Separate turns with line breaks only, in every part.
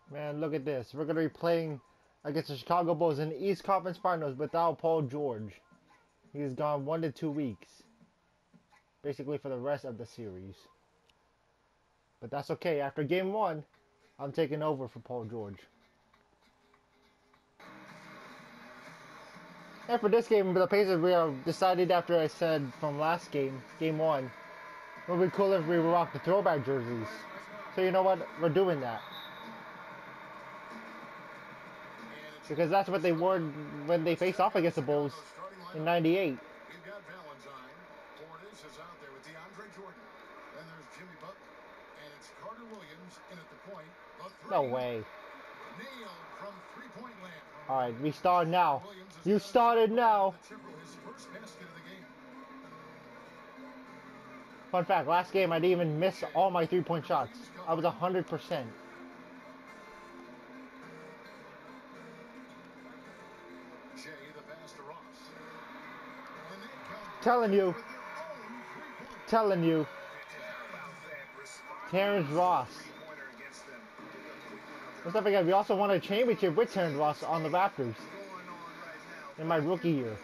Man, look at this. We're going to be playing against the Chicago Bulls in the East Conference Finals without Paul George. He's gone 1 to 2 weeks, basically for the rest of the series. But that's okay. After game one, I'm taking over for Paul George. And for this game, the Pacers, we are decided after I said from last game, game one, it would be cool if we rock the throwback jerseys. So you know what? We're doing that. Because that's what they wore when they faced off against the Bulls in '98.
We've got Valentine. Portis is out there with DeAndre Jordan. Then there's Jimmy Butler. And it's Carter Williams in at the point.
No way.
Nailed from three-point land.
Alright, we start now. You started now.
His first basket of the game.
Fun fact, last game I didn't even miss all my three-point shots. I was 100%.
Jay, the pass to Ross.
Telling you. Terrence Ross. Let's not forget, we also won a championship with Terrence Ross on the Raptors in my rookie year.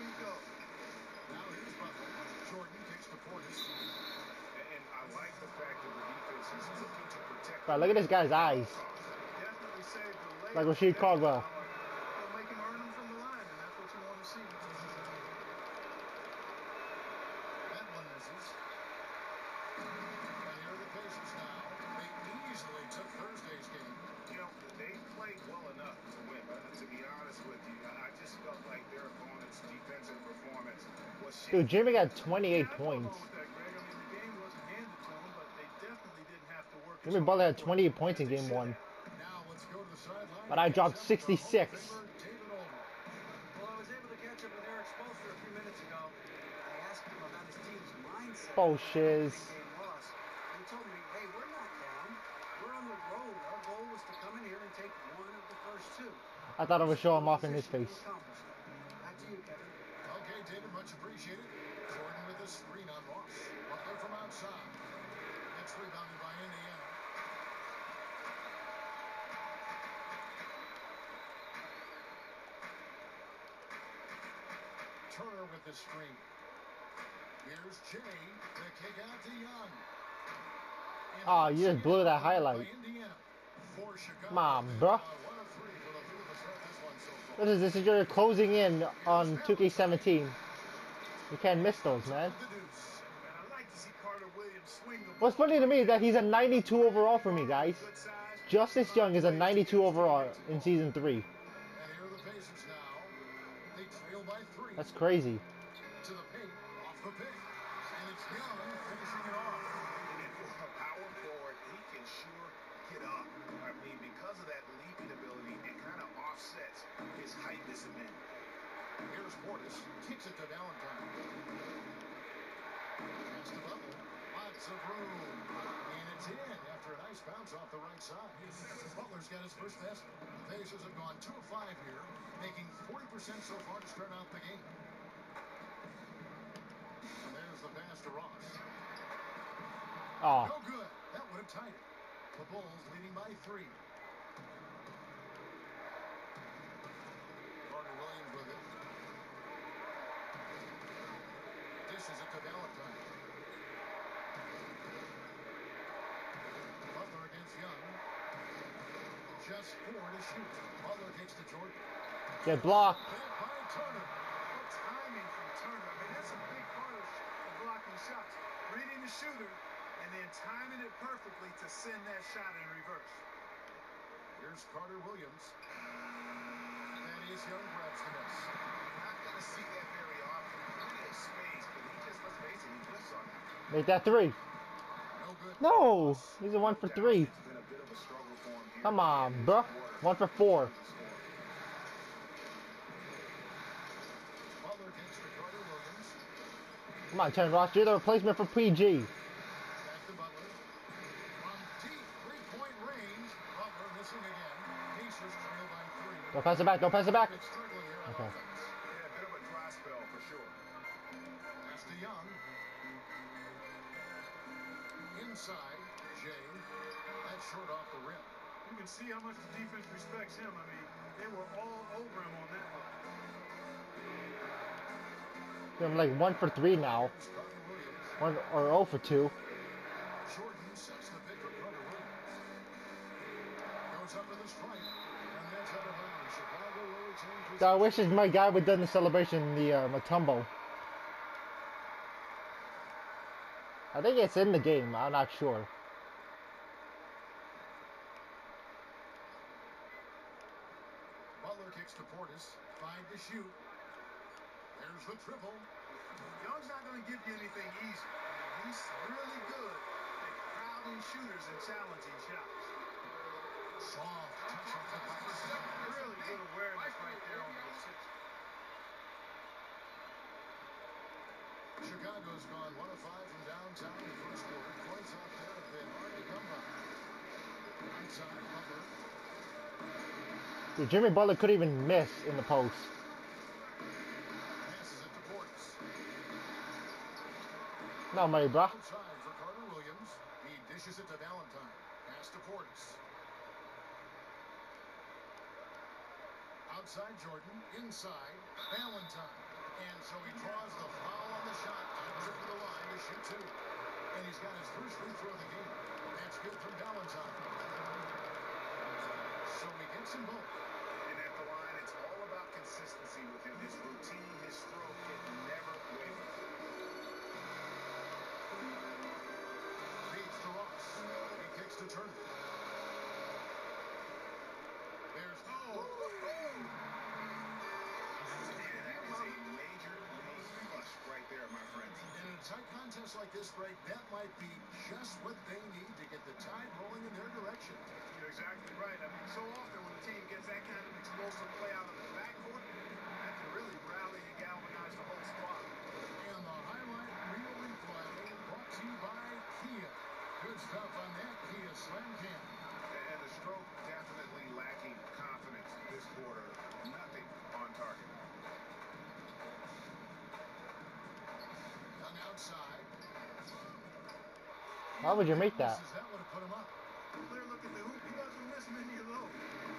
But look at this guy's eyes. Like Rasheed Caldwell. Dude, Jimmy got 28 points. Jimmy Butler had 28 points in game one. But I dropped 66. Bullshit. I thought I would show him off in his face.
Okay, David, much appreciated. Jordan with the screen on Ross. Butler from outside. Next rebounded by Indiana. Turner with the screen. Here's Jay to kick out to Young.
Oh, you just blew that highlight. Come on, bro. This is you're closing in on 2K17. You can't miss those, man. What's funny to me is that he's a 92 overall for me, guys. Justice Young is a 92 overall in Season 3. That's crazy.
To the paint, off the pick. And it's Young finishing it off. And for a power forward, he can sure get up. I mean, because of that leaping ability, it kind of offsets his height as a man. Here's Portis, kicks it to Valentine. Pass to Butler, lots of room. And it's in after a nice bounce off the right side. Butler's got his first basket. The Pacers have gone 2 of 5 here, making 40% so far to start out the game. And there's the pass to Ross.
Oh.
No good. That would have tied it. The Bulls leading by 3. Carter Williams with it. Dishes it to Valentine. Butler against Young. Just 4 to shoot. Butler takes to Jordan.
Get blocked.
By Turner. What timing from Turner. I mean, that's a big part of blocking shots. Reading the shooter and then timing it perfectly to send that shot in reverse. Here's Carter Williams. Thaddeus Young grabs the miss. You're not going to see that very often. He has space, but he just was facing. He flips on it.
Make that 3.
No good.
No, he's a 1 for 3. Come on, bro. 1 for 4.
Butler gets to Carter Williams.
Come on, Terrence Ross, you're the replacement for PG.
Back to Butler. From deep three-point range. Butler missing again. Pacers trail by 3.
Don't pass it back, don't pass it back.
It's struggling here on
Okay.
offense. Yeah, a bit of a dry spell for sure. Pass to Young. Inside, Jay. That's short off the rim. You can see how much the defense respects him. I mean, they were all over him on that one.
I'm like 1 for 3 now. 1 or 0 for 2.
Jordan sets the pick for Carter Williams. Goes up to the strike, and that's out of bounds. Chicago will retain
I wish my guy would done the celebration in the Matumbo. I think it's in the game. I'm not sure.
Butler kicks to Portis. 5 to shoot. There's the triple. Young's not going to give you anything easy. He's really good at crowding shooters and challenging shots. Soft touch off the glass. Really good awareness right there on the assist. Chicago's gone 1 of 5 from downtown in the first quarter. Points out there have been hard to come by. Outside, Butler.
Dude, Jimmy Butler couldn't even miss in the post.
Passes it to Portis.
No money, bro.
Outside for Carter Williams. He dishes it to Valentine. Pass to Portis. Outside Jordan. Inside Valentine. And so he draws the foul on the shot. Times it to the line to shoot 2. And he's got his first free throw of the game. That's good from Valentine. So he gets them both. And at the line, it's all about consistency with him. His routine, his stroke, it never wavers. Feeds to Ross. He kicks to Turner. There's that is a major league flush right there, my friends. In a tight contest like this, Greg, that might be just what they need to get the tide rolling in their direction. You're exactly right. I mean, so often when a team gets that kind of explosive play out of the backcourt, that can really rally and galvanize the whole squad. And the highlight reel replay brought to you by Kia. Good stuff on that Kia Slam Cam. And the stroke definitely lacking confidence this quarter. Nothing on target. Young outside.
Why would you make that?
That would have put him up. Clear look at the hoop. He doesn't miss many of those.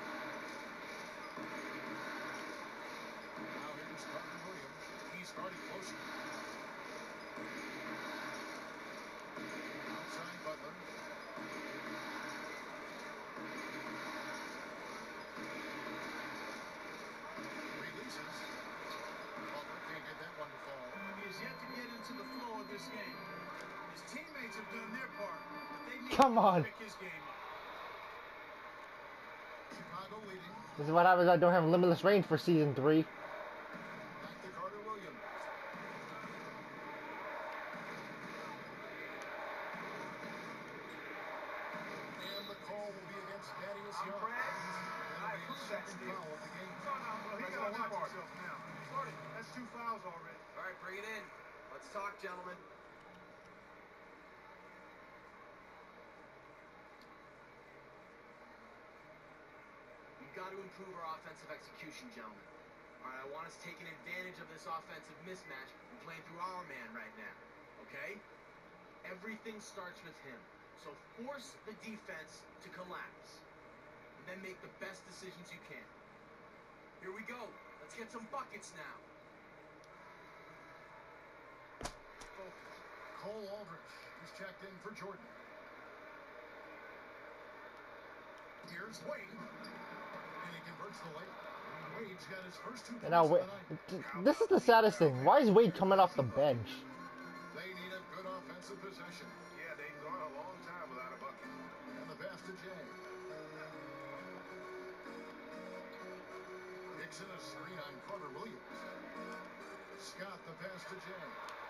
Now here's Carter Williams. He's starting closer. Outside Butler. Releases. Butler can't get that one to fall. He has yet to get into the flow of this game. His teammates have done their part, but they need
Come on.
to pick his game up. Chicago leading.
This is what happens. I don't have limitless range for season 3.
Back to Carter Williams. And the call will be against Thaddeus Young. I approve that steal. Foul of the game. No, he got to watch himself now. That's 2 fouls already.
All right, bring it in. Let's talk, gentlemen. We've got to improve our offensive execution, gentlemen. All right, I want us taking advantage of this offensive mismatch and playing through our man right now, okay? Everything starts with him. So force the defense to collapse, and then make the best decisions you can. Here we go. Let's get some buckets now.
Cole Aldrich is checked in for Jordan. Here's Wade. And he converts the lane. Wade's got his first 2 points
And now,
of the night.
this is the saddest thing. Why is Wade coming off the bench?
They need a good offensive possession. Yeah, they've gone a long time without a bucket. And the pass to Jay. Dixon a screen on Carter Williams. Scott the pass to Jay.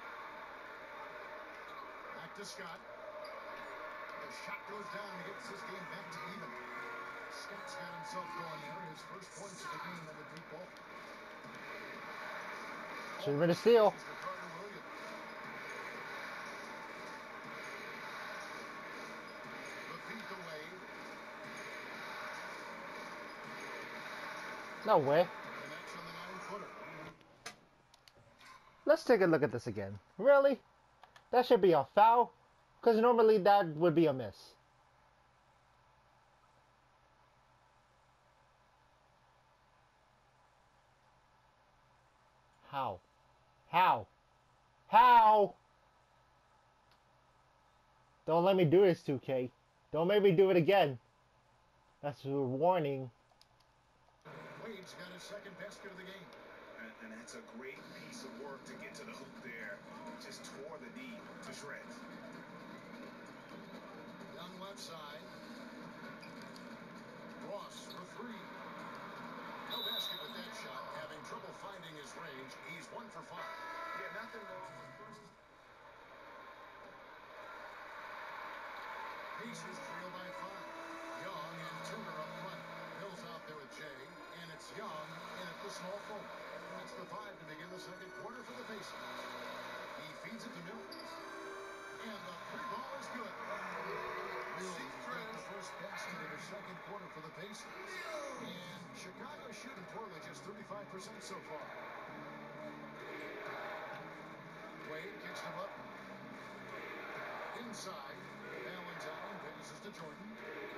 Back to Scott. The shot goes down and gets this game back to even. Scott's got himself going there. His first points of the game on the deep ball.
Should have been a steal.
Carter Williams. The feed to Wade.
No way.
Connects on the 9-footer.
Let's take a look at this again. Really? That should be a foul? Because normally that would be a miss. How? How? How? Don't let me do this, 2K. Don't make me do it again. That's a warning.
Wade's got his second basket of the game.
And that's a great piece of work to get to the hoop there. Just tore the D to shreds.
Young left side. Ross for three. No basket with that shot. Having trouble finding his range. He's 1 for 5.
Yeah, nothing wrong with first.
Pacers trail by 5. Young and Turner up front. Hill's out there with Jay. And it's Young in at the small forward. That's the 5 to begin the second quarter for the Pacers. He feeds it to Mills. And the free ball is good. Mills got the first basket of the second quarter for the Pacers. And Chicago shooting poorly, just 35% so far. Wade kicks them up. Inside. Valentine passes to Jordan.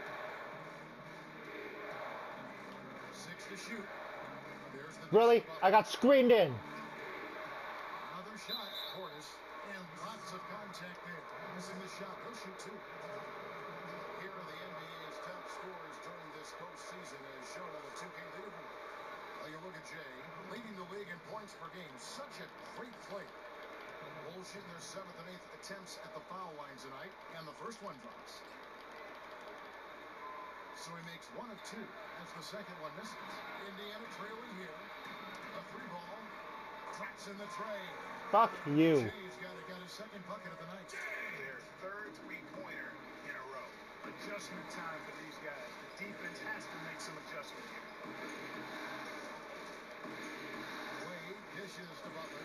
6 to shoot. There's the
Really? I got screened in.
Another shot, Portis, and lots of contact there. Missing the shot. He'll shoot 2. Here are the NBA's top scorers during this postseason, as shown on the 2K leaderboard. You look at Jay, leading the league in points per game. Such a great player. Bulls shooting their 7th and 8th attempts at the foul line tonight, and the first one drops. So he makes 1 of 2 as the second one misses. Indiana trailing here. A 3 ball. Drops in the tray.
Fuck you.
Jay's got his second bucket of the night.
Their third three-pointer in a row.
Adjustment time for these guys. The defense has to make some adjustment here. Wade dishes to Butler.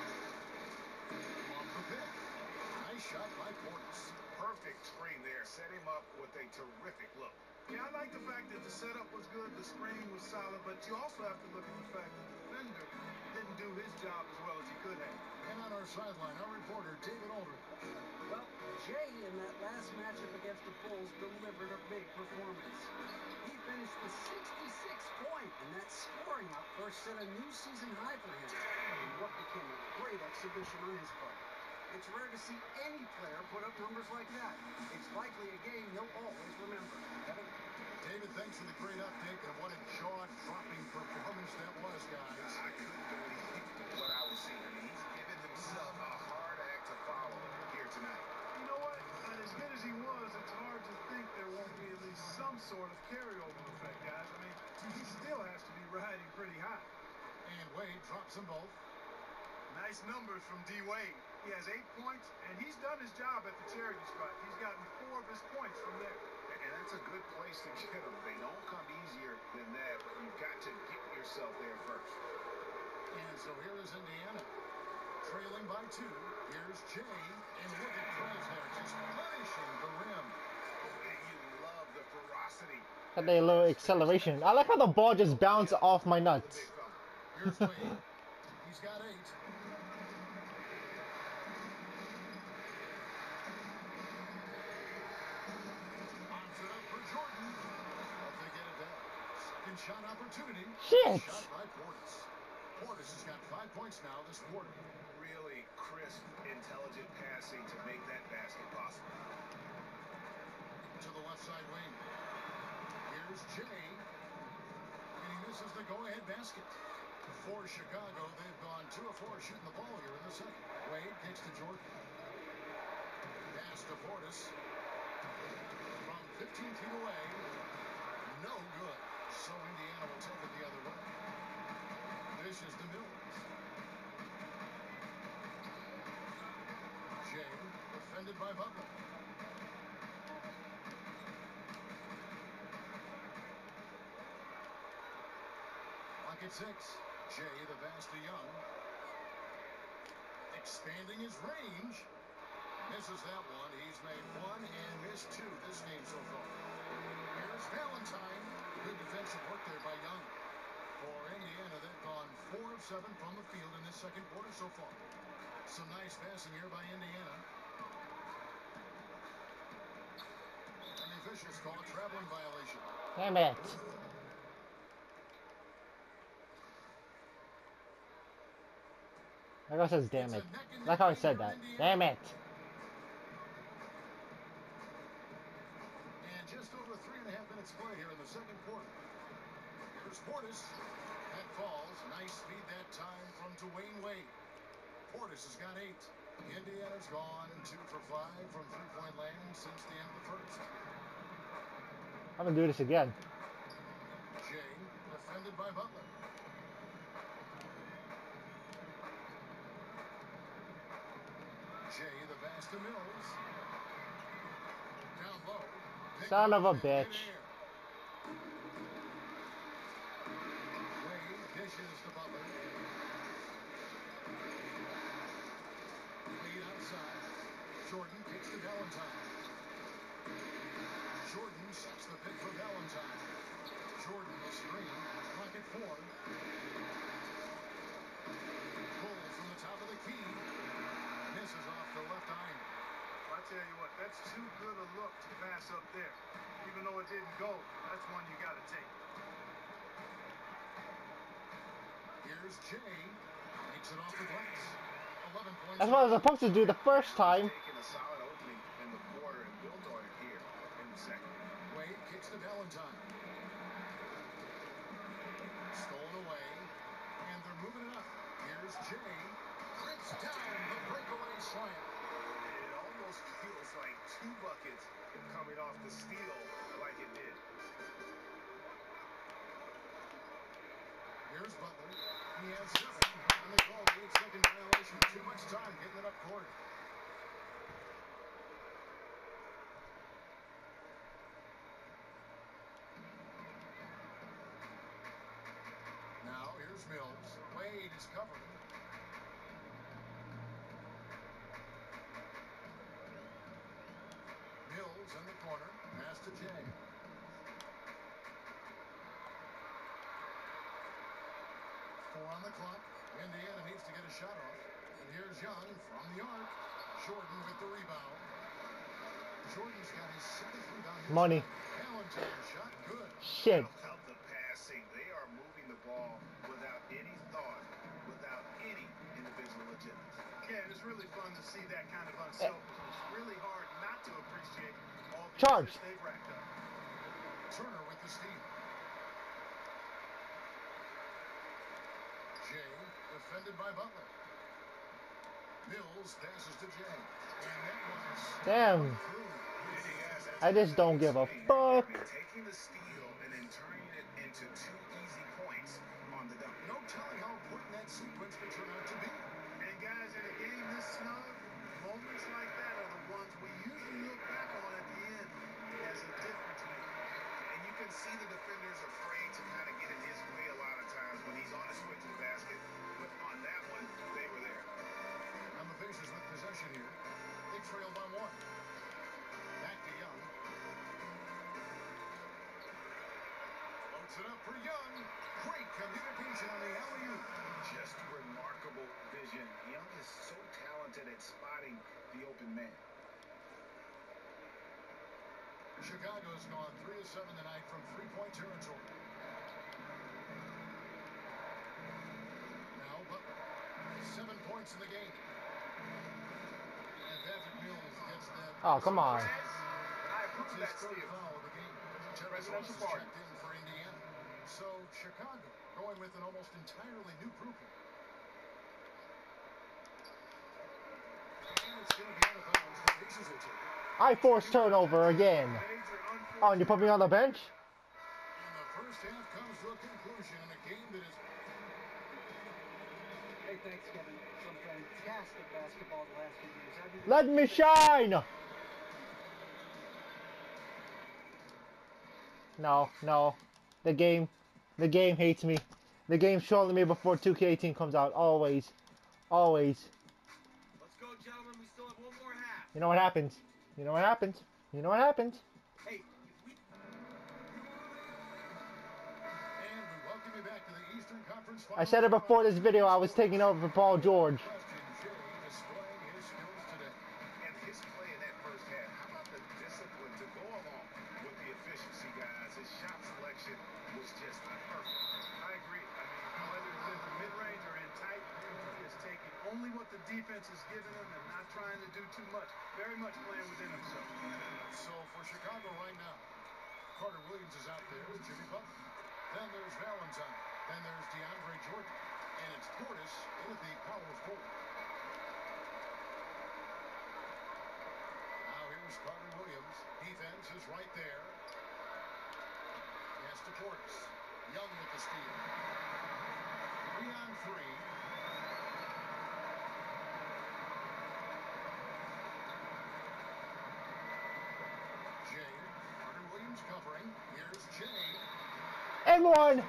Off the pick. Nice shot by Portis.
Perfect screen there. Set him up with a terrific look.
Yeah, I like the fact that the setup was good, the screen was solid, but you also have to look at the fact that the defender didn't do his job as well as he could have. And on our sideline, our reporter, David Aldridge.
Well, Jay in that last matchup against the Bulls delivered a big performance. He finished with 66 points, and that scoring outburst set a new season high for him. And what became a great exhibition on his part. It's rare to see any player put up numbers like that. It's likely a game he'll always remember. Kevin?
David, thanks for the great update, and what a jaw-dropping performance that was, guys.
I couldn't believe what I was seeing. I mean, he's given himself a hard act to follow here tonight.
You know what? As good as he was, it's hard to think there won't be at least some sort of carryover effect, guys. I mean, he still has to be riding pretty high. And Wade drops them both. Nice numbers from D. Wade. He has 8 points, and he's done his job at the charity spot. He's gotten 4 of his points from there.
And that's a good place to get them. They don't come easier than that, but you've got to get yourself there first.
And so here is Indiana, trailing by 2. Here's Jay, and look at Krasner just punishing the rim.
Oh, and you love the ferocity.
Got a little acceleration. I like how the ball just bounced off my nuts.
Here's Wade. He's got 8. Shot opportunity.
Shit.
Shot by Portis. Portis has got 5 points now this quarter.
Really crisp, intelligent passing to make that basket possible.
To the left side wing. Here's Jay. And he misses the go-ahead basket. For Chicago, they've gone 2 of 4 shooting the ball here in the second. Wade kicks to Jordan. Pass to Portis. From 15 feet away. No good. So Indiana will take it the other way. This is the Mills. Jay, defended by Butler. Lock at 6. Jay, the pass to Young. Expanding his range. Misses that one. He's made 1 and missed 2 this game so far. Here's Valentine. Good defensive work there by Young. For Indiana, they've gone 4 of 7 from the field in this second quarter so far. Some nice passing here by Indiana. And the officials call a traveling violation.
Damn it. Like I says, damn
It's a
it.
neck and
Like
neck
how I
game
said
for
that.
Indiana.
Damn it.
And just over 3.5 minutes play here in the second quarter. Here's Portis. That falls. Nice speed that time from Dwayne Wade. Portis has got 8. Indiana's gone 2 for 5 from three-point land since the end of the first.
I'm gonna do this again.
Jay defended by Butler. Jay the pass to Mills. Down low. Picked
Son of a
off in
bitch.
midair. Wade dishes to Butler. Wade outside. Jordan kicks to Valentine. Jordan sets the pick for Valentine. Jordan the screen. Clock at 4. Pull from the top of the key. Misses off the left iron.
I tell you what, that's too good a look to pass up there. Even though it didn't go, that's one you got to take.
Here's Jay. Makes it off the glass. 11 points.
That's what I was supposed to do the first time.
Taking a solid opening in the quarter and built on it here in the second.
Wade kicks to Valentine. Stolen away. And they're moving it up. Here's Jay. Rips down the breakaway slam.
It almost feels like 2 buckets coming off the steal like it did.
Here's Butler. He has 7. And they call the 8-second violation. Too much time getting it up court. Now here's Mills. Wade is covered. Mills in the corner. Pass to Jay. On the clock. Indiana needs to get a shot off. And here's Young from the arc. Jordan with the rebound. Jordan's got his 7th rebound.
Money.
Valentine shot good.
Shit.
How about the passing? They are moving the ball without any thought, without any individual agendas. Yeah, it's really fun to see that kind of unselfishness. Really hard not to appreciate all the
Charge.
assists they've racked up.
Turner with the steal. Jay defended by Butler. Mills passes to Jay. And that was
Damn.
through.
I just don't give a fuck.
Taking the steal and then turning it into 2 easy points on the dunk.
No telling how important that sequence could turn out to be.
And guys, in a game this snug, moments like that are the ones we usually look back on at the end as a difference maker. And you can see the defenders afraid to kind of get in his way a lot of times when he's on his way to the basket. But on that one, they were there.
And the Pacers with possession here. They trail by 1. Back to Young. Floats it up for Young. Great communication on the alley-oop.
Just remarkable vision. Young is so talented at spotting the open man.
Chicago's gone 3 of 7 tonight from 3-point territory. Now Butler. 7 points in the game. And Patrick Mills gets that.
Oh, come on.
I
It's
approve
his
that
3rd
steal.
foul of the game. Terry
Presidential
Ross is
pardon.
checked in for Indiana. So Chicago going with an almost entirely new grouping. And it's going to be out of bounds. The Pacers will take it.
I forced turnover again.
Major
Oh, and you put me on the bench?
And the first half comes to a conclusion in a game that is.
Hey, thanks, Kevin. Some fantastic basketball the last few years.
Let me shine! No, no. The game hates me. The game's trolling me before 2K18 comes out. Always. Always.
Let's go, gentlemen. We still have one more half.
You know what happens? You know what happens? You know what happens?
Hey, if we...
And we welcome you back to the Eastern Conference
I said it before this video, I was taking over for Paul George.
Question, Jay displaying his skills today.
And his play in that first half, how about the discipline to go along with the efficiency, guys? His shot selection was just perfect. I agree. I mean, whether it's in the mid-range or in tight, he is taking only
defense is giving him and not trying to do too much. Very much playing within himself.
So for Chicago right now, Carter Williams is out there with Jimmy Butler. Then there's Valentine. Then there's DeAndre Jordan. And it's Portis in at the power forward. Now here's Carter Williams. Defense is right there. Pass to Portis. Young with the steal. 3 on 3. Jay. Carter Williams covering. Here's Jay.
And one.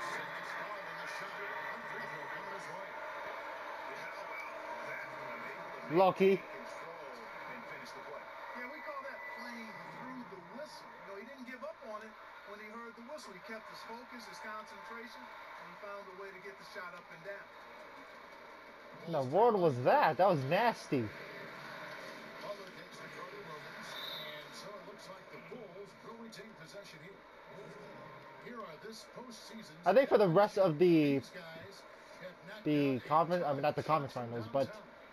Lucky.
Yeah, we call that playing through the whistle. You know, he didn't give up on it when he heard the whistle. He kept his focus, his concentration, and he found a way to get the shot up and down.
In the world was that? That was nasty.
Butler gets to Carter Williams, and so it looks like the Bulls will retain possession here. Here are this postseason.
I think for the rest of the conference, I mean not the conference finals, but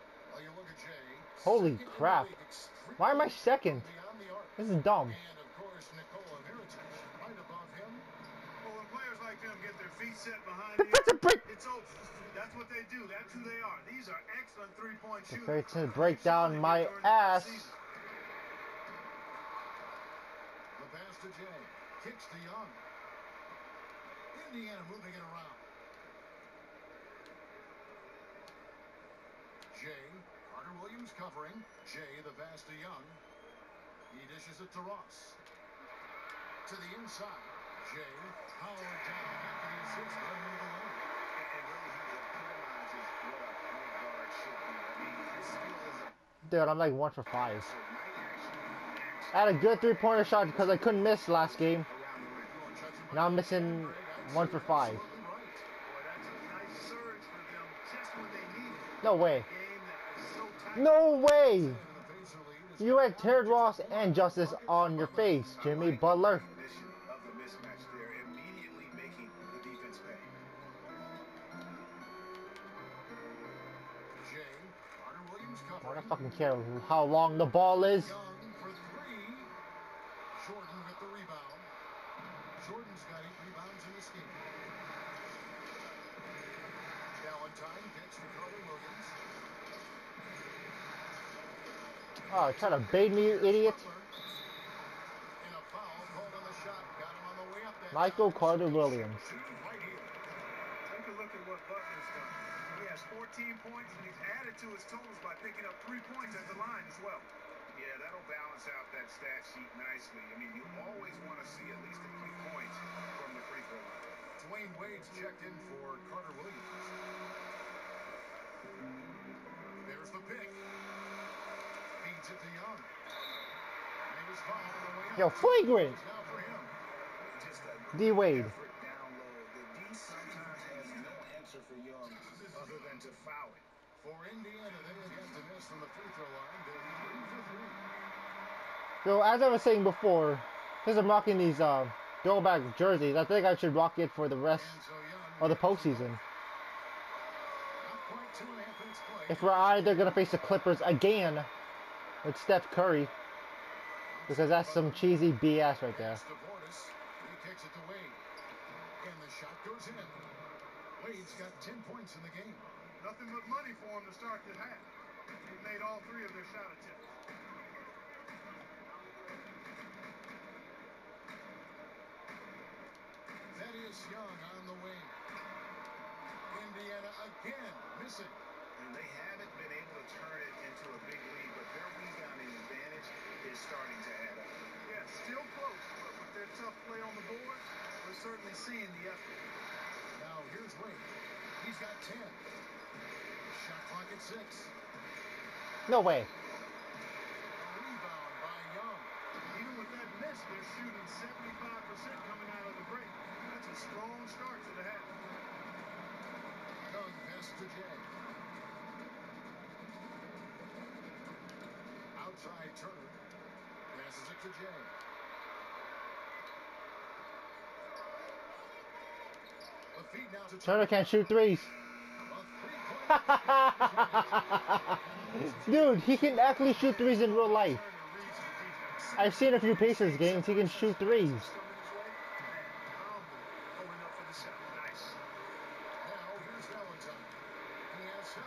holy crap! Why am I second? This is dumb.
And of course, Nikola Mirotic right above him.
Well, when players like them get their feet set behind
The
you,
break.
it's over. That's what they do. That's who they are. These are excellent three-point shooters.
It's to break down my ass.
The pass to Jay. Kicks to Young. Indiana moving it around. Jay. Carter Williams covering. Jay, the pass to Young. He dishes it to Ross. To the inside. Jay. Powered down after the assist. Running the lane. And really, he epitomizes what a point guard should be. I mean, his skill is a
Dude, I'm like 1 for 5. I had a good 3-pointer shot because I couldn't miss last game. Now I'm missing 1 for 5.
Boy, that's a nice surge for them just when they need it.
No way.
A game that was so tight.
No way! You had Terry Ross and Justice on your face, Jimmy Butler.
recognition of the mismatch there, immediately making the defense pay. Jay, Carter Williams
I
covering.
don't fucking care how long the ball is.
Young for 3. Jordan with the rebound. Jordan's got 8 rebounds in this game. Valentine gets to Carter Williams.
Oh, try to bait me, you idiot.
Butler. And a foul called on the shot. Got him on the way up there.
Michael Carter Williams.
Right here.
Take a look at what Butler's done. He has 14 points, and he's added to his totals by picking up 3 points at the line as well.
Yeah, that'll balance out that stat sheet nicely. I mean, you always want to see at least a few points from the free throw line. Dwayne Wade's checked in for Carter Williams. There's the pick. Feeds it to Young. And he was fouled on the way up.
Yo, flagrant!
It's now for him. Just a
D Wade.
effort down low. The D sometimes has no answer for Young other than to foul it. For Indiana, they have yet to miss from the free throw line. They're 3 for 3.
So as I was saying before, since I'm rocking these throwback jerseys, I think I should rock it for the rest
And so Young
of the postseason.
not quite 2.5 minutes play.
If we're either gonna face the Clippers again with Steph Curry, because that's some cheesy BS right there.
Pass to Portis. He kicks it to Wade. And the shot goes in. Wade's got 10 points in the game.
Nothing but money for him to start the half. He made all 3 of their shot attempts.
Thaddeus Young on the wing. Indiana again missing. And they haven't been able to turn it into a big lead, but their rebounding advantage is starting to add up.
Yeah, still close, but with their tough play on the board, we're certainly seeing the effort.
Now here's Wade. He's got 10. Shot clock at 6.
No way.
Rebound by Young.
Even with that miss, they're shooting 75% coming out of the break. That's a strong start to the half.
Young pass to Jay. Outside Turner. Passes it to Jay. The feed now to
Turner can't shoot threes.
A 3-point
Dude, he can actually shoot threes in real life. I've seen a few Pacers games. He can shoot threes.
Now here's Valentine. He has 7.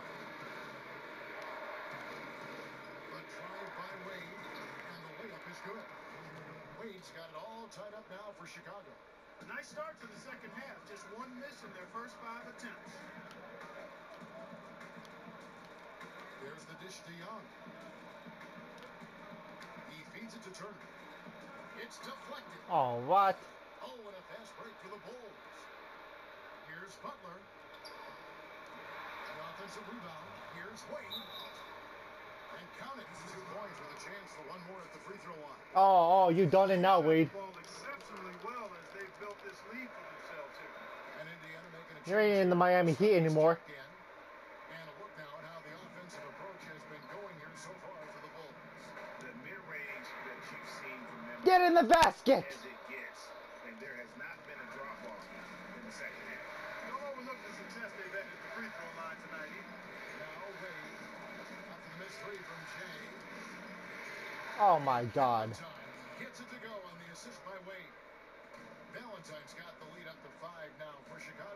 A drive by Wade, and the layup is good. Wade's got it all tied up now for Chicago.
A nice start to the second half. Just one miss in their first 5 attempts.
There's the dish to Young. He feeds it to Turner. It's deflected.
Oh, what?
Oh, and a fast break for the Bulls. Here's Butler. The offensive rebound. Here's Wade. And count it. 2 points with a chance for one more at the free throw line.
Oh, you done it now, Wade.
Ball exceptionally well as they've built this lead for themselves here.
And Indiana making a
You ain't in the Miami Heat anymore.
And a look now at how the offensive approach has been going here so far for the Bulls.
The mid-range that you've seen from them
Get in the basket.
as it gets, and there has not been a drop-off in the second half. Don't overlook the success they've had at the free throw line tonight either.
Now Wade. After the missed 3 from Jay.
Oh my God.
Valentine gets it to go on the assist by Wade. Valentine's got the lead up to 5 now for Chicago.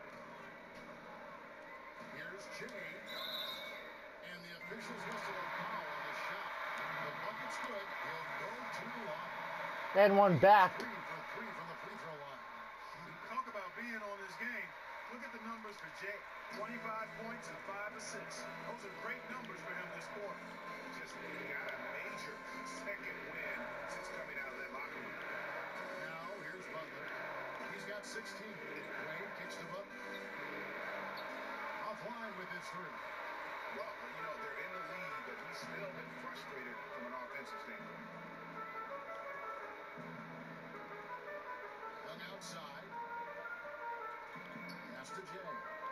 Here's Jay. And the officials whistle a foul on the shot. The bucket's good. He'll go to the line.
And one back.
3 for 3 from the free throw line.
Talk about being on this game. Look at the numbers for Jay. 25 points and 5 assists. Those are great numbers for him this quarter. Just got a major second win since coming out of that locker room.
Now here's Butler. He's got 16. Wade kicks to Butler. Offline with his 3.
Well, you know, they're in the lead, but he's still been frustrated from an offensive standpoint.
Young outside. Pass to Jay.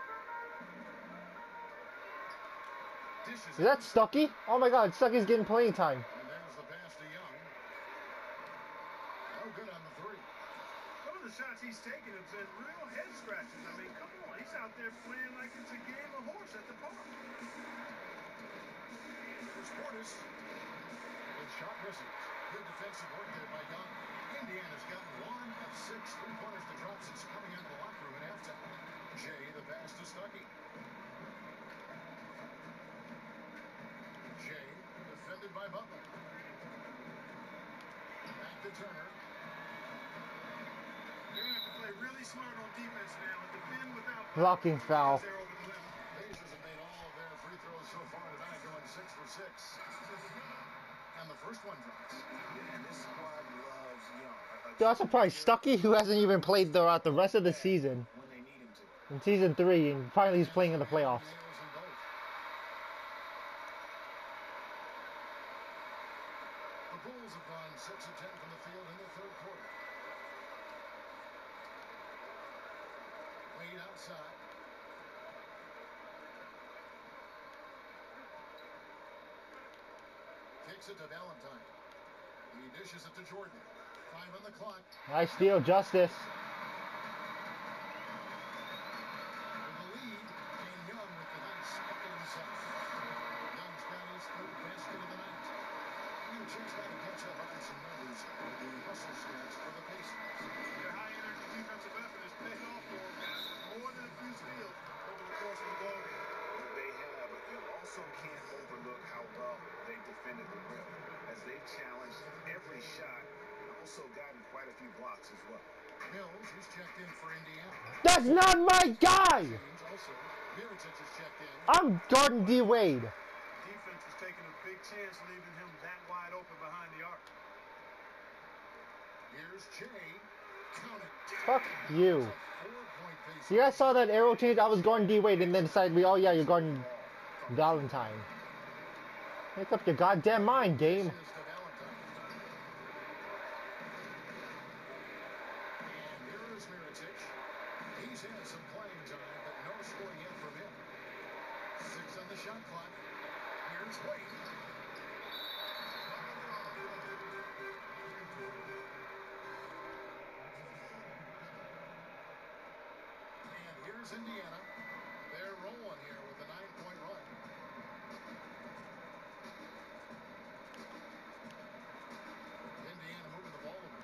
Dishes
Is that Stucky? Oh my God, Stucky's getting playing time.
And there's the pass to Young. No good on the 3.
Some of the shots he's taken have been real head scratchers. I mean, come on, he's out there playing like it's a game of horse at the park.
Here's Portis. Good shot misses. Good defensive work there by Young. Indiana's gotten 1 of 6 3-pointers to drop since coming out of the locker room at halftime. Jay, the pass to Stuckey. Jay, defended by Butler. Back to Turner.
They're going to have to play really smart on defense now and defend without
Blocking foul.
They're over the limit.
Pacers have made all of their free throws so far tonight, going 6 for 6. And the first one drops.
And this squad loves Young.
Dude, I'm surprised Stucky, who hasn't even played throughout the rest of the season,
When they need him to.
in season 3, and finally he's playing in the playoffs.
Nails in both. The Bulls have gone 6 of 10 from the field in the third quarter. Wade outside. Kicks it to Valentine. He dishes it to Jordan. 5 on the clock.
Nice steal, Justice.
In the lead, came Young with the nice bucket himself. Young's got his 3rd basket of the night. And a chance now to catch up on some numbers with the hustle stats for the Pacers.
Their high-energy defensive effort has paid off for them more than a few steals over the course of the ball game. They have, but you also can't overlook how well they defended the rim as they've challenged every shot and also gotten quite a few blocks as well.
Mills, who's checked in for Indiana.
That's not my guy!
James also. Mirotic is checked in.
I'm guarding D. Wade.
Defense is taking a big chance leaving him that wide open behind the arc.
Here's Jay. Count it.
Fuck you.
4-point pace.
You guys saw that arrow change? I was guarding D. Wade and then decided, oh yeah, you're guarding Valentine. Make up your goddamn mind, game.
Dishes to Valentine. And here is Mirotic. He's had some playing time, but no scoring yet from him. 6 on the shot clock. Here's Wade. And here's Indiana. They're rolling here with a 9 3-point run. Indiana moving the ball over.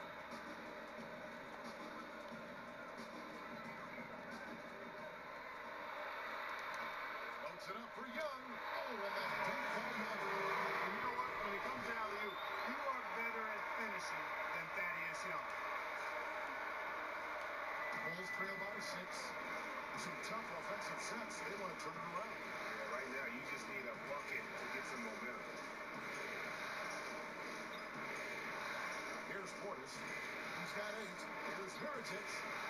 Floats it up for Young. Oh, and that don't fall down.
And you know what? When it comes down to you are better at finishing than Thaddeus Young.
Bulls trail by 6. Some tough offensive sets. They want to turn it around.
Yeah, right now you just need a bucket to get some momentum.
Here's Portis. He's got 8. Here's Mirotic.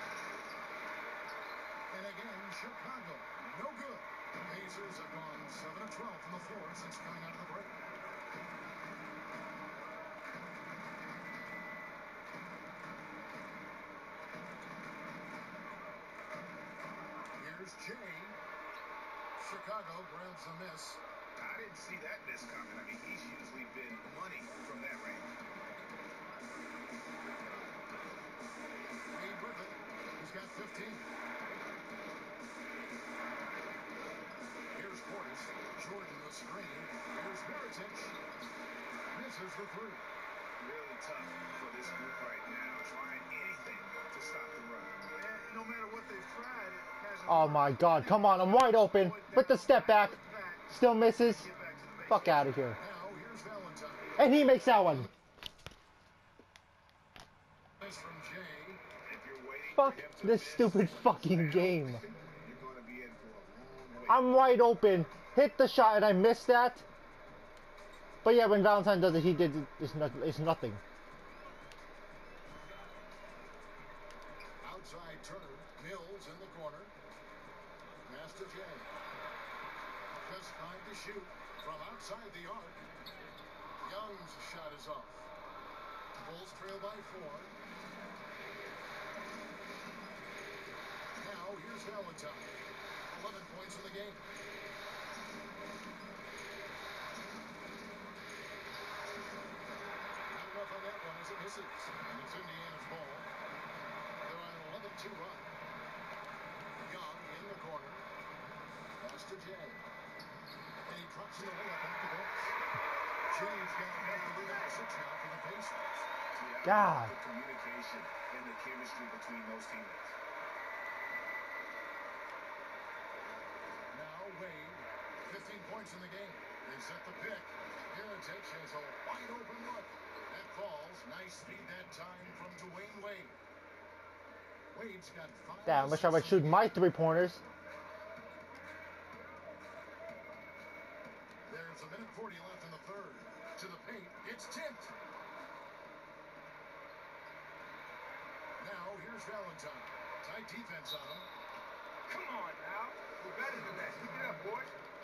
And again, Chicago. No good. The Pacers have gone 7 of 12 from the floor since coming out of the break. Here's Jay. Chicago grabs the miss.
I didn't see that miss coming. I mean, he's usually been money from that range.
Wade Griffin. He's got 15. Here's Portis. Jordan the screen. Here's Mirotic. Misses the 3.
Really tough for this group right now. Trying anything to stop the run.
And no matter what they've tried, it hasn't
Oh
worked.
my God! Come on, I'm wide open with the step back. Still misses. Fuck out of here.
Now here's Valentine.
And he makes that one.
Miss from Jay.
If you're waiting
Fuck
for him to
this
miss
stupid fucking
now,
game.
you're going to be in for a long wait.
I'm wide open. Hit the shot and I missed that. But yeah, when Valentine does it, he did. It's nothing.
Outside Turner. Mills in the corner. Pass to Jay. Just 5 to shoot from outside the arc. Young's shot is off. Bulls trail by 4. Now here's Valentine. 11 points in the game. Not enough on that one as it misses. And it's Indiana's ball. They're on an 11-2 run. Young in the corner. Pass to Jay. And he drops it away up off the bench. Jay's got enough to lead out 6 now for the Pacers.
God.
The communication and the chemistry between those teammates.
Now Wade, 15 points in the game. They set the pick. Mirotic has a wide open look. That falls. Nice feed that time from Dwayne Wade. Wade's got 5.
Damn, I wish I would shoot my 3-pointers.
There's a minute 40 left in the third. To the paint. It's tipped. Now here's Valentine. Tight defense on him.
Come on now. We're better than that. Keep it up, boy.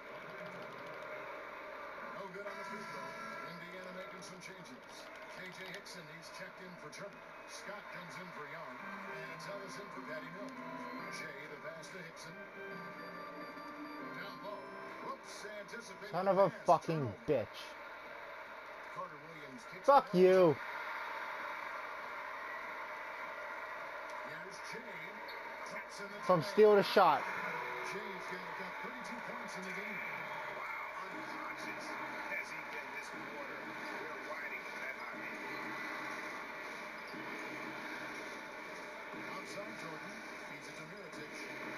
No good on the free throw. Indiana making some changes. J.J. Hickson, he's checked in for Turner. Scott comes in for Young. And Ellis in for Patty Mills. Jay, the pass to Hickson. Down low. Whoops, anticipating.
Son of a
pass.
fucking
Turnover.
bitch.
Carter Williams kicks
Fuck
it out.
you.
Here's Jay. Traps in the
From
lane.
steal to shot.
Jay's got 32 points in the game.
Wow, unconscious has he been this quarter. They're riding that hot hand.
Outside Jordan. Feeds it to Mirotic.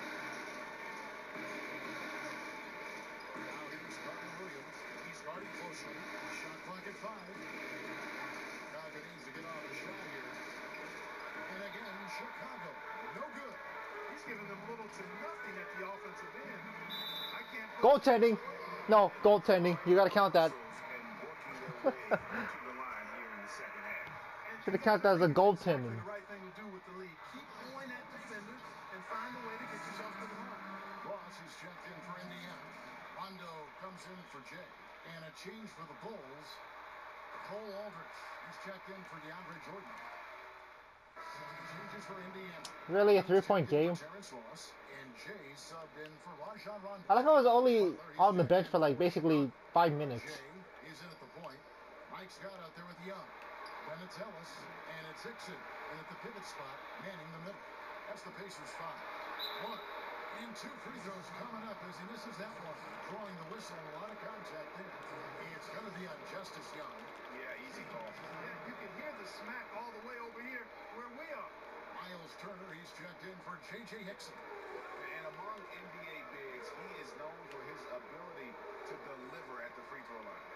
Now here's Carter Williams. He's guarded closely. Shot clock at 5. Chicago needs to get off the shot here. And again, Chicago. No good.
He's giving them little to nothing at the offensive end. I can't.
Goaltending. No, goaltending. You gotta count that.
And working their way to the line here in the second half.
Should have counted that as a goaltending.
Exactly the right thing to do with the lead. Keep going at defenders and find a way to get yourself to the line.
Ross is checked in for Indiana. Rondo comes in for Jay. And a change for the Bulls. Cole Aldrich. He's checked in for DeAndre Jordan. Changes for Indiana.
Really, a 3-point game?
Terrence Ross. And Jay subbed in for Rajon Rondo.
I like how I was only on the bench for like basically 5 minutes.
Jay is in at the point. Mike Scott out there with Young. Then it's Ellis. And it's Hickson. And at the pivot spot, manning the middle. That's the Pacers 5. 1.
And 2 free throws coming up as he misses that one. Drawing the whistle, a lot of contact there. It's going to be on Justice Young.
Yeah, easy call.
Yeah, you can hear the smack all the way over here where we are.
Miles Turner, he's checked in for J.J. Hickson.
And among NBA bigs, he is known for his ability to deliver at the free throw line.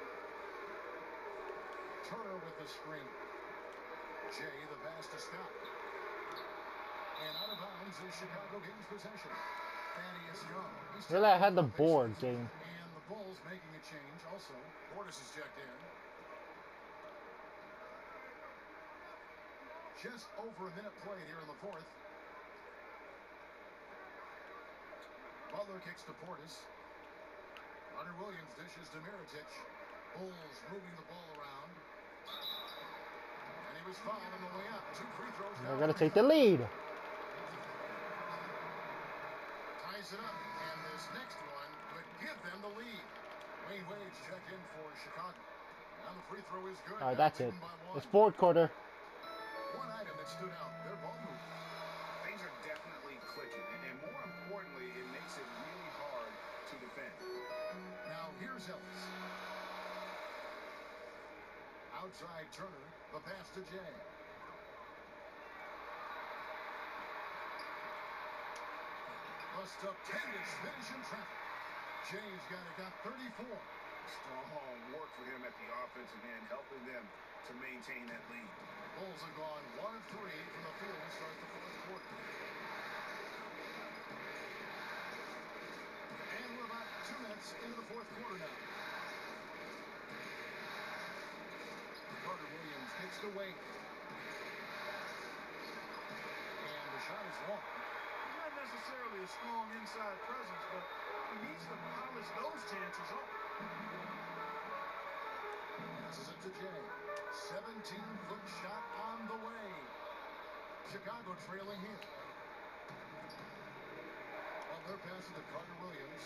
Turner with the screen. Jay, the pass to Scott. And out of bounds is Chicago gains possession. Thaddeus Young.
Really, I had the board game.
And the Bulls making a change also. Portis is checked in. Just over a minute played here in the fourth. Butler kicks to Portis. Hunter Williams dishes to Mirotic. Bulls moving the ball around. And he was fouled on the way up. 2 free throws.
They're going to take the lead.
Ties it up. And this next one could give them the lead. Wayne Wade's checked in for Chicago. And the free throw is good.
All right, that's it.
By
It's
1.
fourth quarter.
One item that stood out, their ball movement.
Things are definitely clicking. And more importantly, it makes it really hard to defend.
Now here's Ellis. Outside Turner, the pass to Jay. A stupendous finish in traffic. Jay's got 34.
Strong work for him at the offensive end, helping them to maintain that lead.
Bulls have gone 1 of 3 from the field to start the fourth quarter. And we're about 2 minutes into the fourth quarter now. Carter Williams kicks to Wade. And the shot is long.
Not necessarily a strong inside presence, but he needs to polish those chances off.
Passes it to Jay. 17-foot shot on the way. Chicago trailing here. Butler passes to Carter Williams.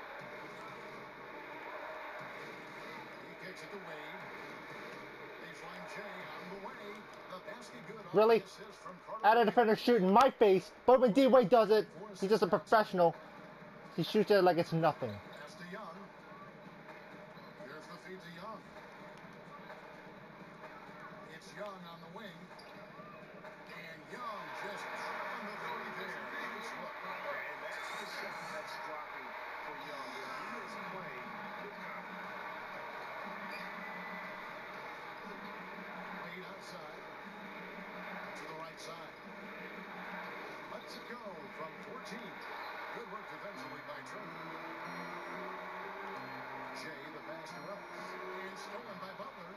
He kicks it to Wade. Baseline Jay on the way. The basket good.
Really? Out of defender shooting my face. But when D-Wade does it, he's just a professional. He shoots it like it's nothing.
Pass to Young. Here's the feed to Young. It's Young on the wing. And Young just dropping the three there. Nice look.
And that's the shot that's dropping for Young. He is playing with confidence.
Wade outside. To the right side. Lets it go from 14. Good work defensively by Turner. Jay, the pass to Ellis. And stolen by Butler.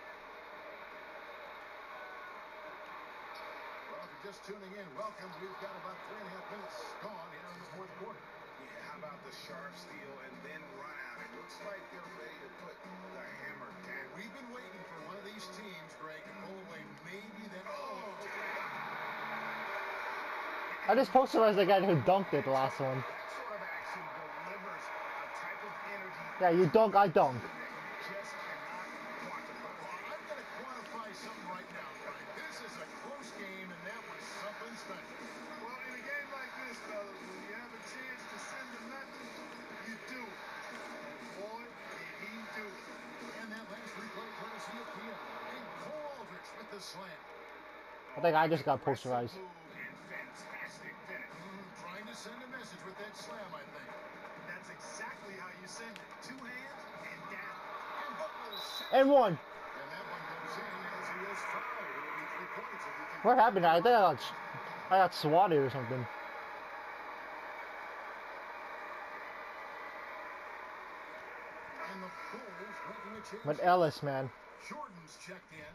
Well, if you're just tuning in, welcome. We've got about 3.5 minutes gone here in the fourth quarter.
Yeah, how about the sharp steal and then run out? It looks like they're ready to put the hammer down.
We've been waiting for one of these teams, Greg, to pull away. Maybe then. Oh,
I just posterized the guy who dunked it, the last one.
That sort of action delivers a type of energy
Yeah, you dunk, I dunk.
that you just cannot quantify.
well, I'm going to quantify something right now, Greg. This is a close game, and that was something special.
Well, in a game like this, fellas, when you have a chance to send a message, you do it. And boy, did he do it.
And that last replay courtesy of Pierre. And Cole Aldrich with the slam.
I think I just got posterized.
Move and fantastic finish.
Trying to send a message with that slam, I think.
That's exactly how you send it. 2 hands and down.
And Butler sets
And one.
And that one goes in as he is fouled. It'll be 3 points if he can.
What happened? I think I got swatted or something.
And the Bulls making a change.
But Ellis, man.
Jordan's checked in.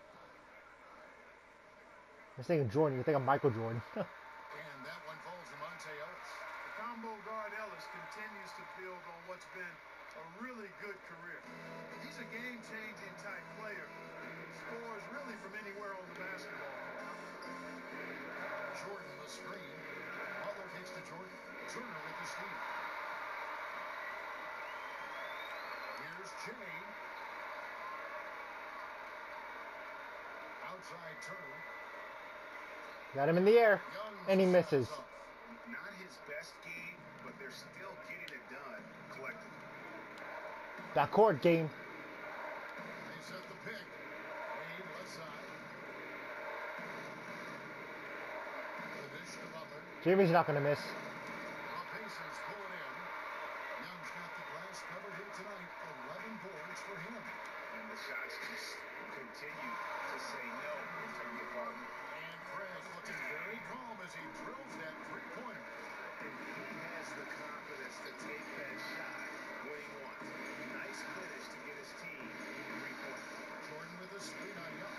I was thinking Jordan. You think of Michael Jordan.
And that one falls to Monte Ellis.
The combo guard Ellis continues to build on what's been a really good career. He's a game-changing type player. Scores really from anywhere on the basketball.
Jordan the screen. Butler kicks to Jordan. Turner with the steal. Here's Jimmy. Outside Turner.
Got him in the air.
Young
And he misses.
starts off.
Not his best
That court game.
They set the pick. Wade left side. The dish to Butler.
Jimmy's not gonna miss.
The Pacers pull it in. Young's got the glass covered here tonight. 11 boards for him.
And the shots just continue to say no in terms of volume.
And Craig looking very calm as he drills that three-pointer.
And he has the confidence to take that shot when he wants. Nice finish to get his team 3 points.
Jordan with the screen on Young.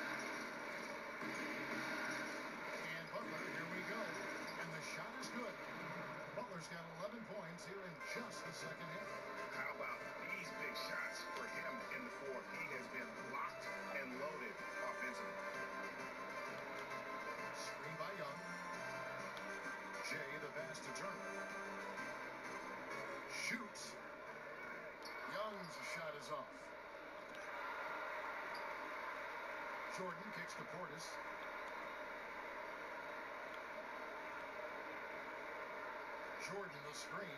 And Butler, here we go. And the shot is good. Butler's got 11 points here in just the second half.
How about these big shots for him in the fourth? He has been locked and loaded offensively.
Screen by Young. Jay, the pass to Turner. Shoots. Young's shot is off. Jordan kicks to Portis. Jordan the screen.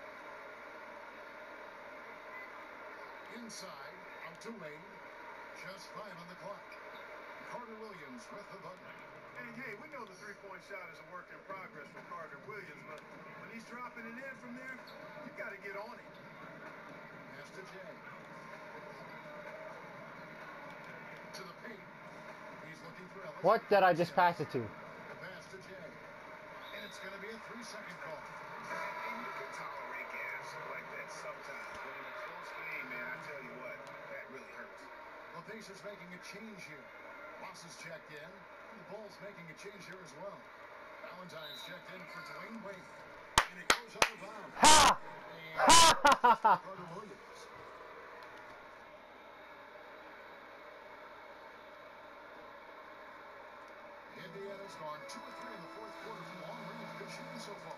Inside, out to Wade. Just 5 on the clock. Carter Williams with the button.
And hey, we know the three-point shot is a work in progress for Carter Williams, but when he's dropping it in from there, you got to get on it.
Pass to Jay. To the paint. He's looking for Ellis.
What did I just pass it to?
The pass to Jay. And it's going to be a 3-second call.
And you can tolerate gas like that sometimes. But in a close game, man, I tell you what, that really hurts.
The Pacers making a change here. Moss is checked in. And the Bulls making a change here as well. Valentine's checked in for Dwayne Wade. And it goes out of bounds.
Ha!
And
Ha!
Carter Williams. Indiana's gone 2 of 3 in the fourth quarter from long-range good shooting so far.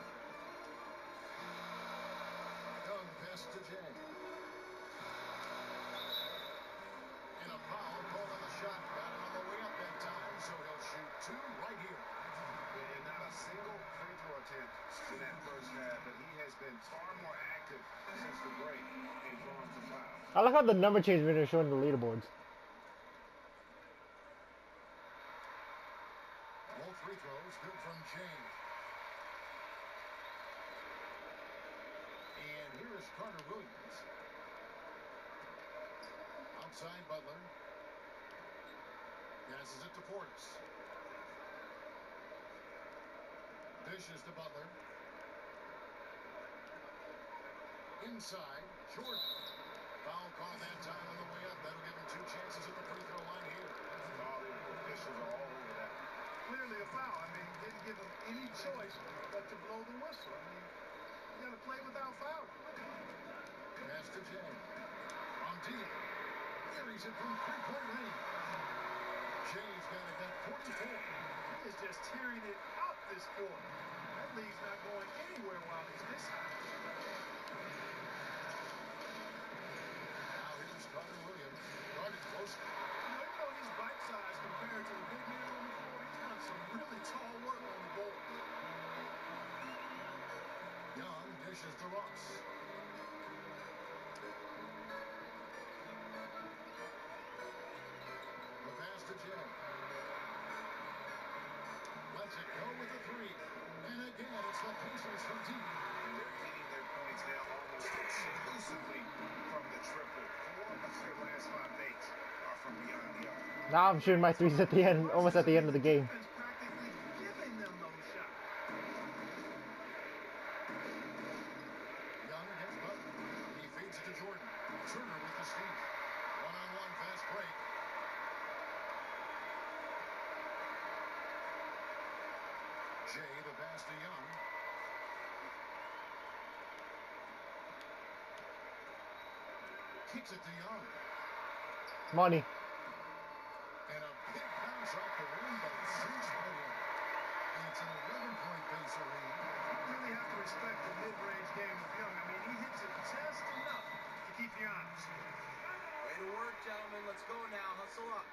Young pass to Jay. And a foul called on the shot. Got it on the way up that time, so he'll shoot 2 right here.
And not a single free throw attempt in that first half, but he has been far more active since the break in drawing some fouls.
I like how the number change when they're showing the leaderboards.
All free throws good from Jay. And here is Carter Williams. Outside Butler. Passes it to Portis. Dishes to Butler. Inside, Jordan. Foul call that time on the way up. That'll give him 2 chances at the free throw line here.
All the officials are all over that.
Clearly a foul. I mean, didn't give him any choice but to blow the whistle. I mean, you got to play without foul.
Pass to Jay. On deep. Carries it from three-point range. Jay's got it at 44.
He is just tearing it up this quarter. That lead's not going anywhere while he's this high.
Now here's Carter Williams. Guarded closely.
Even though he's bite-sized compared to the big man on the floor, he's done some really tall work on the board.
Young dishes to Ross. The pass to Jay. Lets it go with the 3. And again, it's the Pacers from deep.
And they're getting their points now almost exclusively from the triple. 4 of their last 5 makes are from beyond the arc.
Now I'm shooting my threes at the end, almost at the end of the game.
Defense practically giving them those shots.
Young against Butler. He feeds it to Jordan. Turner with the steal. One-on-one fast break. Jay, the pass to Young. Kicks it to Young.
Money.
And a big bounce off the rim, but it sinks right in. And it's an 11-point Pacer lead.
You really have to respect the mid-range game of Young. I mean, he hits it just enough to keep you honest.
Way to work, gentlemen. Let's go now. Hustle up.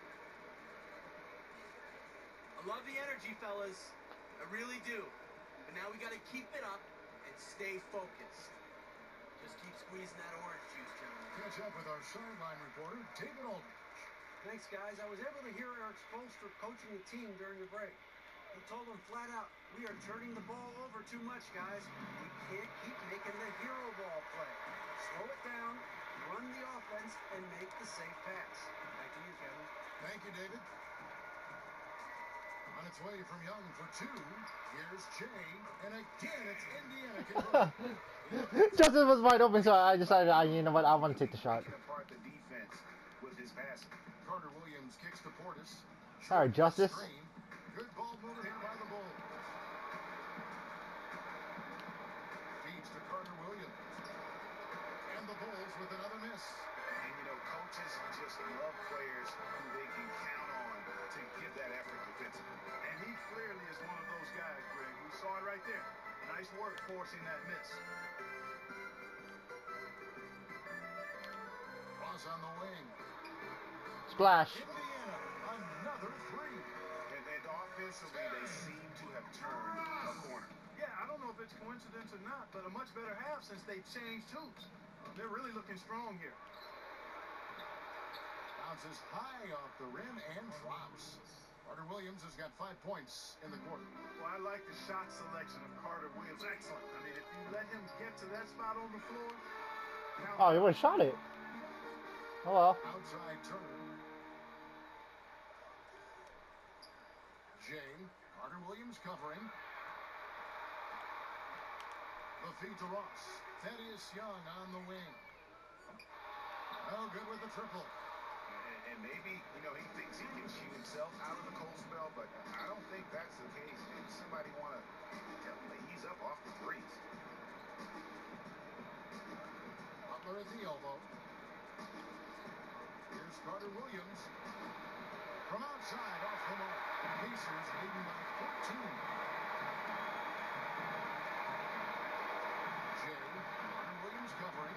I love the energy, fellas. I really do. And now we got to keep it up and stay focused. Just keep squeezing that orange juice, gentlemen.
Catch up with our sideline reporter, David Aldridge.
Thanks, guys. I was able to hear Eric Spoelstra coaching the team during the break. He told them flat out, we are turning the ball over too much, guys. We can't keep making the hero ball play. Slow it down, run the offense, and make the safe pass. Back to you, Kevin.
Thank you, David. On its way from Young for two, here's Jay, and again it's Indiana.
Justin was wide open, so I decided, you know what, I want to take the shot.
Apart the defense with his passing.
Carter Williams kicks to Portis.
All right, Justice.
Screen. Good ball movement here by the Bulls. Feeds to Carter Williams. And the Bulls with another miss.
And, you know, coaches just love players who they can count on to give that effort defensively.
And he clearly is one of those guys, Greg. We saw it right there. Nice work forcing that miss.
Cross on the wing.
Splash.
Indiana, another three.
And offensively, they seem to have turned a corner.
Yeah, I don't know if it's coincidence or not, but a much better half since they changed hoops. They're really looking strong here.
Bounces high off the rim and drops. Carter Williams has got 5 points in the quarter.
Well, I like the shot selection of Carter Williams. Excellent. I mean, if you let him get to that spot on the floor.
Oh, he would have shot it. Oh well.
Outside Turner. Jay, Carter Williams covering. The feed to Ross. Thaddeus Young on the wing. Oh, good with the triple.
And maybe, you know, he thinks he can shoot himself out of the cold spell, but I don't think that's the case. Maybe somebody want to tell him to ease up off the threes.
Butler at the elbow. Here's Carter Williams. From outside, off the mark. Pacers leading by 14. Jay, Carter Williams covering.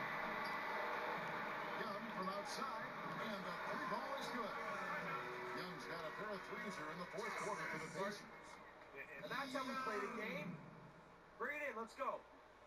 Young from outside, and the three ball is good. Young's got a pair of threes here in the fourth quarter for the Pacers.
And that's how we play the game. Bring it in, let's go.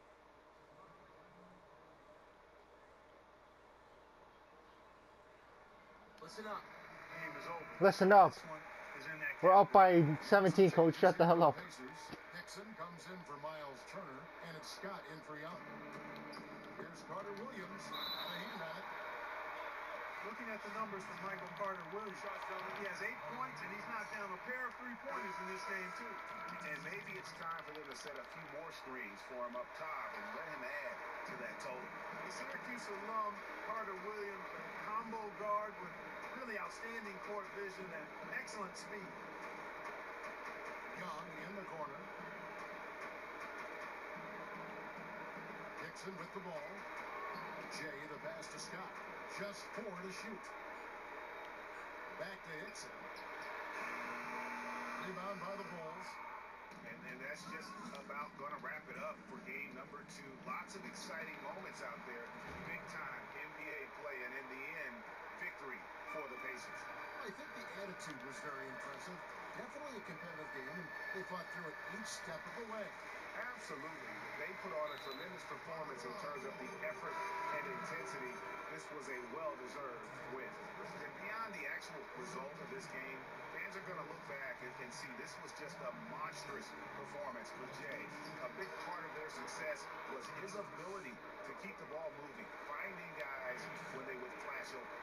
Listen up.
Game is over.
Listen up.
This one is in that
We're up by 17, coach. Shut the hell up.
Hickson comes in for Miles Turner, and it's Scott in for Young. Here's Carter Williams. Got a hand on it.
Looking at the numbers from Michael Carter Williams, he has 8 points, and he's knocked down a pair of three-pointers in this game, too.
And maybe it's time for them to set a few more screens for him up top and let him add to that total.
The Syracuse alum, Carter Williams, a combo guard with really outstanding court vision and excellent speed.
Young in the corner. Hickson with the ball. Jay the pass to Scott. Just 4 to shoot. Back to Hickson. Rebound by the Bulls.
And that's just about going to wrap it up for game number 2. Lots of exciting moments out there. Big time NBA play, and in the end, victory for the Pacers.
I think the attitude was very impressive. Definitely a competitive game, and they fought through it each step of the way.
Absolutely. They put on a tremendous performance in terms of the effort and intensity. This was a well-deserved win. And beyond the actual result of this game, fans are going to look back and see this was just a monstrous performance for Jay. A big part of their success was his ability to keep the ball moving, finding guys when they would flash open.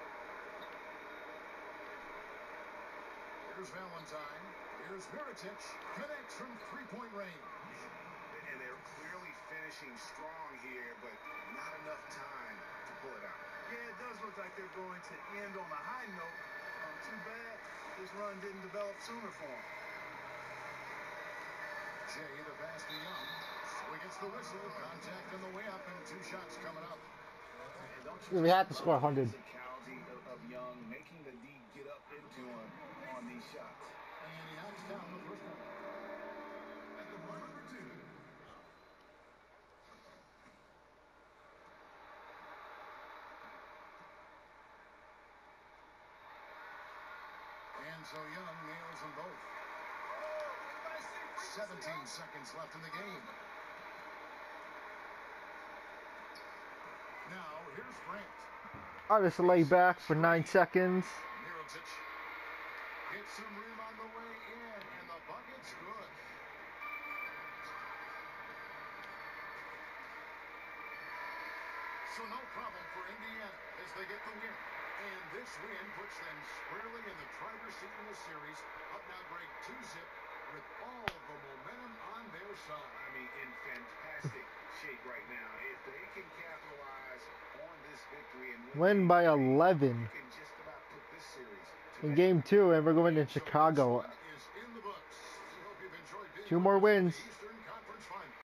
Here's Valentine. Here's Mirotic. Connects from three-point range.
And they're clearly finishing strong here, but not enough time to pull it out.
Yeah, it does look like they're going to end on a high note. Too bad this run didn't develop sooner for them.
Jay the pass to Young. So he gets the whistle. Contact on the way up, and 2 shots coming up.
We had to score 100.
Physicality of Young, making the D get up into him on these shots.
And he knocks down the first one. At the bar number 2. And so Young nails them both. 17 seconds left in the game. Now, here's Grant.
I'll just lay back for 9 seconds.
Mirotic hits some rim on the way in, and the bucket's good. So no problem for Indiana as they get the win. And this win puts them squarely in the driver's seat in the series. Up now, Greg, 2-zip with all the momentum on their side.
I mean, in fantastic shape right now. If they can capitalize on this victory and
Win by 11
you can just about put this series to
in
bed.
game 2, and we're going to
So this
Chicago.
one is in the books. We hope you've enjoyed being
2
with
more
us on the
wins.
Eastern